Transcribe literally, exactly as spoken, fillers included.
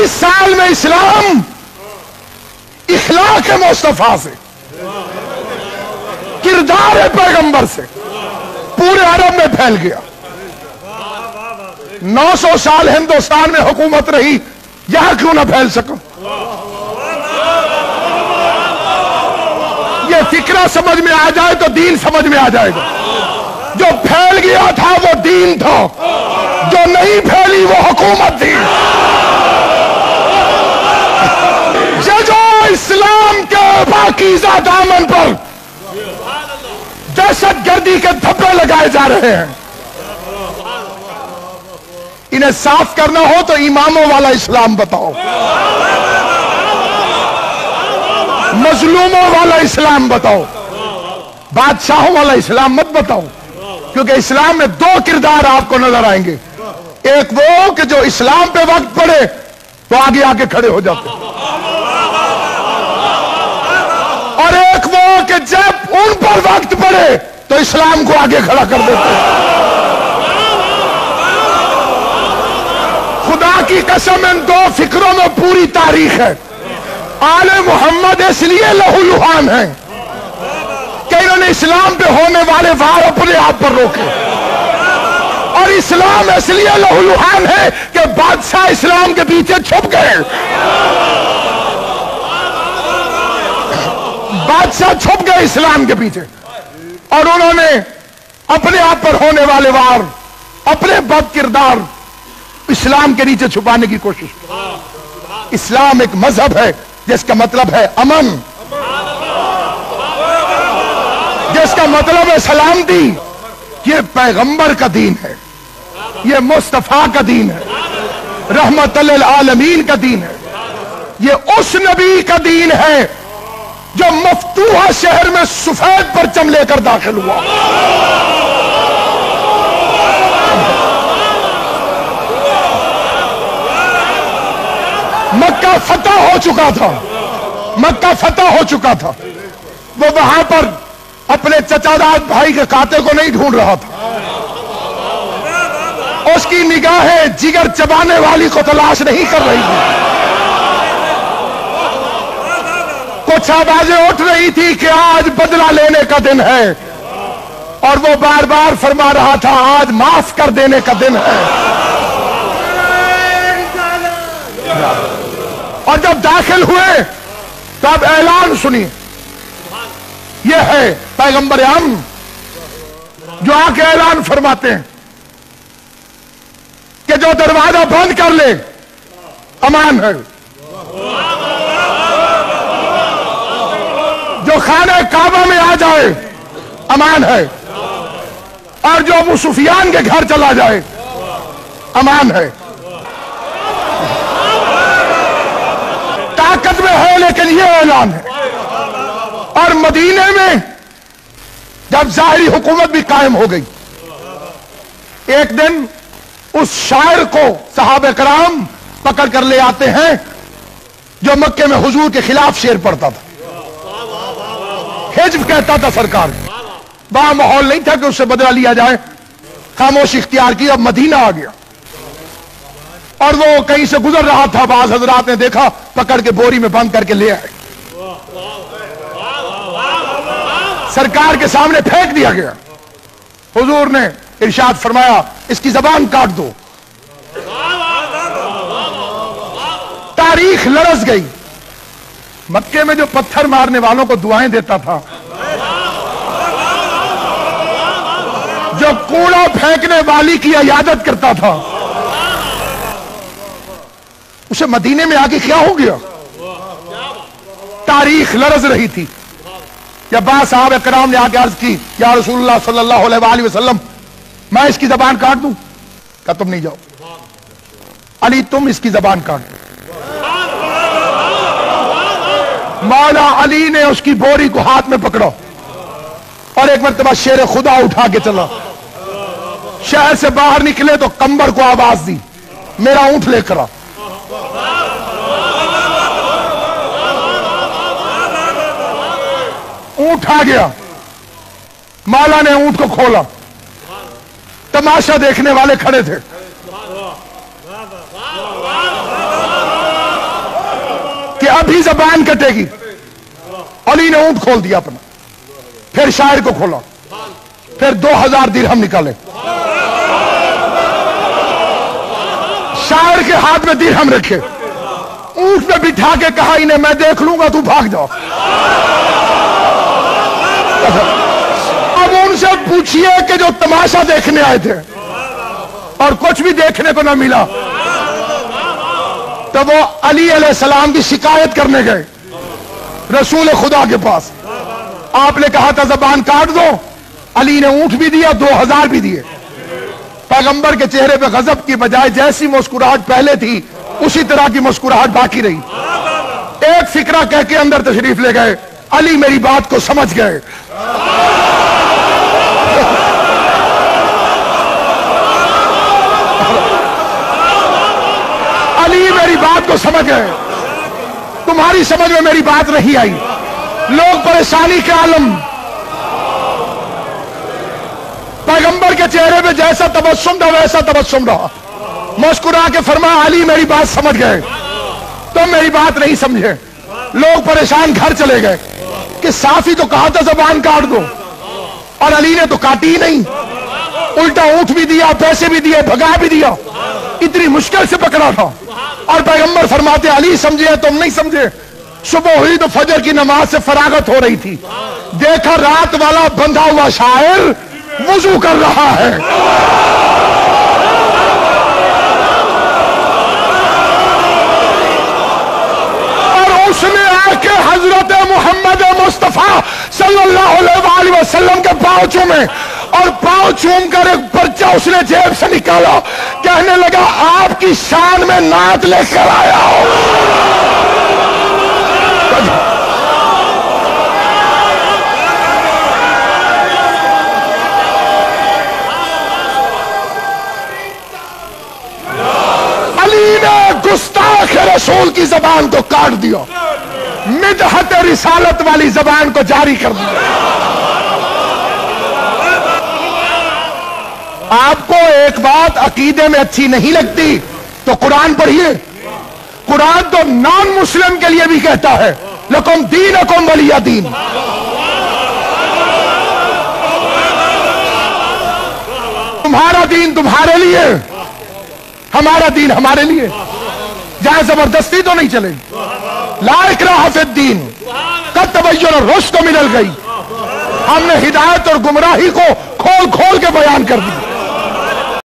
چالیس سال میں اسلام اخلاق مصطفیٰ سے، کردار پیغمبر سے پورے عرب میں پھیل گیا۔ نو سو سال ہندوستان میں حکومت رہی، یہاں کیوں نہ پھیل سکا؟ یہ فکرہ سمجھ میں آ جائے تو دین سمجھ میں آ جائے گا۔ جو پھیل گیا تھا وہ دین تھا، جو نہیں پھیلی وہ حکومت تھی۔ یہ جو اسلام کے پاکیزہ دامن پر دہشت گردی کے دھبے لگائے جا رہے ہیں، انہیں صاف کرنا ہو تو اماموں والا اسلام بتاؤ، مظلوموں والا اسلام بتاؤ، بادشاہوں والا اسلام مت بتاؤ، کیونکہ اسلام میں دو کردار آپ کو نظر آئیں گے۔ ایک وہ کہ جو اسلام پہ وقت پڑے تو آگے آگے کھڑے ہو جاتے، اور ایک وہ کہ جب ان پر وقت پڑے تو اسلام کو آگے کھڑا کر دیتے۔ خدا کی قسم ان دو فکروں میں پوری تاریخ ہے۔ آل محمد اس لیے لہو لہان ہیں کہ انہوں نے اسلام پہ ہونے والے وار اپنے آپ پر روکے، اور اسلام اس لیے لہو لہان ہے کہ بادشاہ اسلام کے پیچھے چھپ گئے، بادشاہ چھپ گئے اسلام کے پیچھے، اور انہوں نے اپنے آپ پر ہونے والے وار، اپنے بد کردار اسلام کے نیچے چھپانے کی کوشش کی۔ اسلام ایک مذہب ہے جس کا مطلب ہے امن، جس کا مطلب ہے سلامتی۔ یہ پیغمبر کا دین ہے، یہ مصطفیٰ کا دین ہے، رحمت للعالمین کا دین ہے، یہ اس نبی کا دین ہے جو مفتوحہ شہر میں سفید پرچم لے کر داخل ہوا۔ مکہ فتح ہو چکا تھا، مکہ فتح ہو چکا تھا، وہ وہاں پر اپنے چچا داد بھائی کے کاتے کو نہیں ڈھونڈ رہا تھا، اس کی نگاہیں جگر چبانے والی کو تلاش نہیں کر رہی تھی۔ کچھ آوازیں اٹھ رہی تھی کہ آج بدلہ لینے کا دن ہے، اور وہ بار بار فرما رہا تھا آج معاف کر دینے کا دن ہے۔ اور جب داخل ہوئے تو اب اعلان سنیے، یہ ہے پیغمبر امن جو آ کے اعلان فرماتے ہیں کہ جو دروازہ بند کر لے امان ہے، جو خانہ کعبہ میں آ جائے امان ہے، اور جو ابو سفیان کے گھر چلا جائے امان ہے۔ طاقت میں ہے لیکن یہ اعلان ہے۔ اور مدینے میں جب ظاہری حکومت بھی قائم ہو گئی، ایک دن اس شاعر کو صحابہ کرام پکڑ کر لے آتے ہیں جو مکے میں حضور کے خلاف شعر پڑھتا تھا، حجب کہتا تھا سرکار، وہاں ماحول نہیں تھا کہ اس سے بدلہ لیا جائے، خاموشی اختیار کی۔ اب مدینہ آ گیا اور وہ کہیں سے گزر رہا تھا، بعض حضرات نے دیکھا، پکڑ کے بوری میں بند کر کے لے آئے، سرکار کے سامنے پھینک دیا گیا۔ حضور نے ارشاد فرمایا اس کی زبان کاٹ دو۔ تاریخ لرز گئی۔ مکے میں جو پتھر مارنے والوں کو دعائیں دیتا تھا، جو کوڑا پھینکنے والی کی عیادت کرتا تھا، اسے مدینے میں آگے کیا ہو گیا؟ تاریخ لرز رہی تھی۔ جب بعض صحابہ کرام نے آگے عرض کی یا رسول اللہ صلی اللہ علیہ وآلہ وسلم میں اس کی زبان کاٹ دوں، کہا تم نہیں جاؤ، علی تم اس کی زبان کاٹ دو۔ مولا علی نے اس کی بوری کو ہاتھ میں پکڑا اور ایک مرتبہ شیر خدا اٹھا کے چلا۔ شہر سے باہر نکلے تو کمبر کو آواز دی میرا اونٹ لے کر آ۔ اونٹ آ گیا، مولا نے اونٹ کو کھولا، تماشا دیکھنے والے کھڑے تھے۔ ابھی زبان کٹے گی. علی نے اونٹ کھول دیا اپنا, پھر شاعر کو کھولا, پھر دو ہزار درہم نکالے, شاعر کے ہاتھ میں درہم رکھے, اونٹ پہ بٹھا کے کہا انہیں میں دیکھ لوں گا, تو بھاگ جاؤ. اب ان سے پوچھئے کہ جو تماشا دیکھنے آئے تھے اور کچھ بھی دیکھنے کو نہ ملا, تو وہ علی علیہ السلام کی شکایت کرنے گئے رسول خدا کے پاس. آپ نے کہا تھا زبان کاٹ دو, علی نے اونٹ بھی دیا, دو ہزار بھی دیے. پیغمبر کے چہرے پہ غضب کی بجائے جیسی مسکراہٹ پہلے تھی اسی طرح کی مسکراہٹ باقی رہی. ایک فکرہ کہہ کے اندر تشریف لے گئے, علی میری بات کو سمجھ گئے. علی میری بات کو سمجھ گئے, تمہاری سمجھ میں میری بات نہیں آئی. لوگ پریشانی کے عالم, پیغمبر کے چہرے پہ جیسا تبسم تھا ویسا تبسم رہا. مسکرا کے فرمایا علی میری بات سمجھ گئے, تم میری بات نہیں سمجھے. لوگ پریشان گھر چلے گئے کہ صاف ہی تو کہا تھا زبان کاٹ دو, اور علی نے تو کاٹی ہی نہیں, الٹا اونٹ بھی دیا, پیسے بھی دیے, بھگا بھی دیا, اتنی مشکل سے پکڑا تھا. اور پیغمبر فرماتے علی سمجھے تم نہیں سمجھے. صبح ہوئی تو فجر کی نماز سے فراغت ہو رہی تھی, دیکھا رات والا بندھا ہوا شاعر وضو کر رہا ہے. اور اس نے آ کے حضرت محمد مصطفیٰ صلی اللہ علیہ وآلہ وسلم کے پاؤں چومے, اور پاؤں چوم کر ایک پرچہ اس نے جیب سے نکالا, کہنے لگا آپ کی شان میں نعت لے کر آیا ہوں. علی نے گستاخ رسول کی زبان کو کاٹ دیا, مدحت رسالت والی زبان کو جاری کر دیا. آپ کو ایک بات عقیدے میں اچھی نہیں لگتی تو قرآن پڑھیے. قرآن تو نان مسلم کے لیے بھی کہتا ہے لکم دینکم ولی دین. تمہارا دین تمہارے لیے, ہمارا دین ہمارے لیے. جہاں زبردستی تو نہیں چلے. لا اکراہ فی الدین قد تبین الرشد من الغی. ہم نے ہدایت اور گمراہی کو کھول کھول کے بیان کر دی.